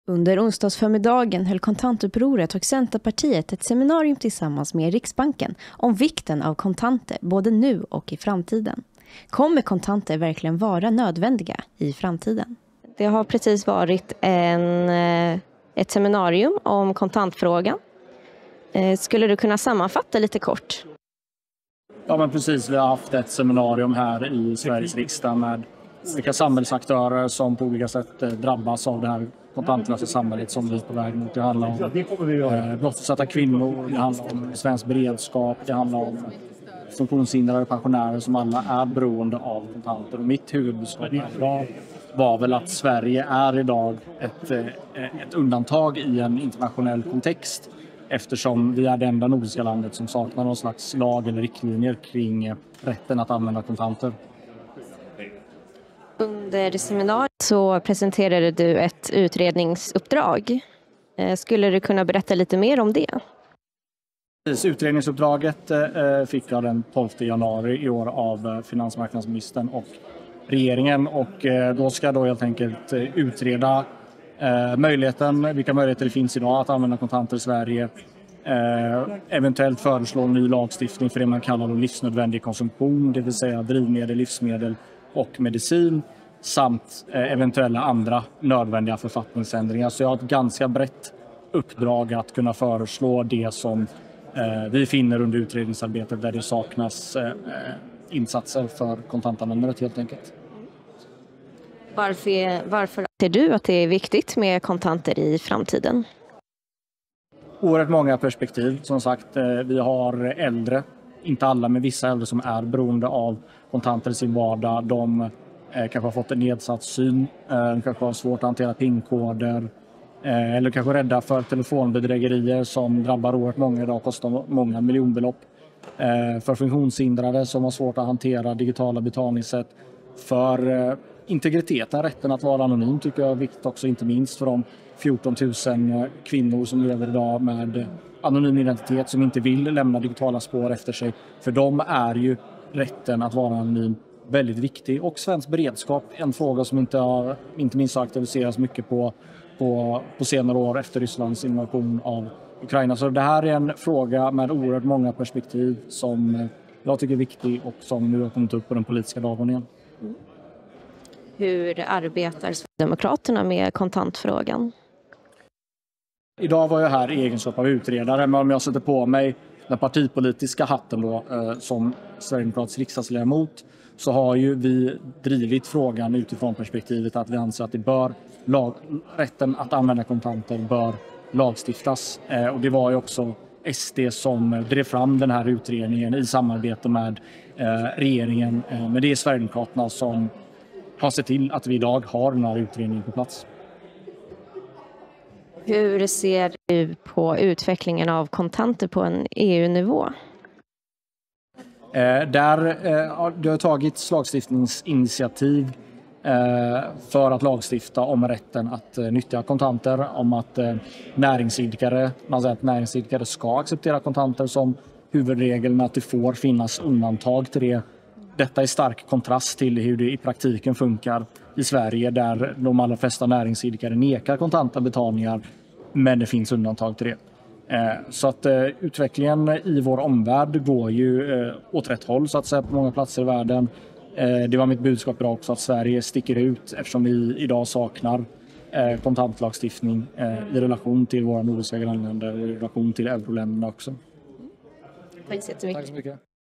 Under onsdagsförmiddagen höll Kontantupproret och Centerpartiet ett seminarium tillsammans med Riksbanken om vikten av kontanter både nu och i framtiden. Kommer kontanter verkligen vara nödvändiga i framtiden? Det har precis varit ett seminarium om kontantfrågan. Skulle du kunna sammanfatta lite kort? Ja, men precis. Vi har haft ett seminarium här i Sveriges riksdag med olika samhällsaktörer som på olika sätt drabbas av det här kontantlösa samhället som vi är på väg mot. Det handlar om brottsutsatta kvinnor, det handlar om svensk beredskap, det handlar om funktionshindrade pensionärer som alla är beroende av kontanter. Och mitt huvudbudskap idag var väl att Sverige är idag ett undantag i en internationell kontext, eftersom vi är det enda nordiska landet som saknar någon slags lag eller riktlinjer kring rätten att använda kontanter. Under seminariet så presenterade du ett utredningsuppdrag. Skulle du kunna berätta lite mer om det? Utredningsuppdraget fick jag den 12 januari i år av finansmarknadsministern och regeringen, och då ska då helt enkelt utreda vilka möjligheter det finns idag att använda kontanter i Sverige, eventuellt föreslå ny lagstiftning för det man kallar livsnödvändig konsumtion, det vill säga drivmedel, livsmedel och medicin, samt eventuella andra nödvändiga författningsändringar. Så jag har ett ganska brett uppdrag att kunna föreslå det som vi finner under utredningsarbetet där det saknas insatser för kontantanvändandet helt enkelt. Varför anser du att det är viktigt med kontanter i framtiden? Oerhört många perspektiv. Som sagt, vi har äldre, inte alla men vissa äldre som är beroende av kontanter i sin vardag. De kanske har fått en nedsatt syn, de kanske har svårt att hantera PIN-koder eller kanske rädda för telefonbedrägerier som drabbar oerhört många idag och kostar många miljonbelopp. För funktionshindrade som har svårt att hantera digitala betalningssätt. För integriteten, rätten att vara anonym tycker jag är viktigt också, inte minst för de 14 000 kvinnor som lever idag med anonym identitet som inte vill lämna digitala spår efter sig. För dem är ju rätten att vara anonym väldigt viktig. Och svensk beredskap, en fråga som inte minst har aktualiserats mycket på senare år efter Rysslands invasion av Ukraina. Så det här är en fråga med oerhört många perspektiv som jag tycker är viktig och som nu har kommit upp på den politiska dagordningen. Hur arbetar Sverigedemokraterna med kontantfrågan? Idag var jag här i egenskap av utredare, men om jag sätter på mig den partipolitiska hatten då, som Sverigedemokratisk riksdagsledamot, så har ju vi drivit frågan utifrån perspektivet att vi anser att rätten att använda kontanter bör lagstiftas. Och det var ju också SD som drev fram den här utredningen i samarbete med regeringen. Men det är Sverigedemokraterna som har sett till att vi idag har den här utredningen på plats. Hur ser du på utvecklingen av kontanter på en EU-nivå? Det har tagits lagstiftningsinitiativ för att lagstifta om rätten att nyttja kontanter, om att näringsidkare ska acceptera kontanter som huvudregel, men att det får finnas undantag till det. Detta är stark kontrast till hur det i praktiken funkar i Sverige, där de allra flesta näringsidkare nekar kontanta betalningar, men det finns undantag till det. Så att utvecklingen i vår omvärld går ju åt rätt håll så att säga på många platser i världen. Det var mitt budskap idag också, att Sverige sticker ut eftersom vi idag saknar kontantlagstiftning i relation till våra nordiska grannländer och i relation till euroländerna också. Tack så mycket. Tack så mycket.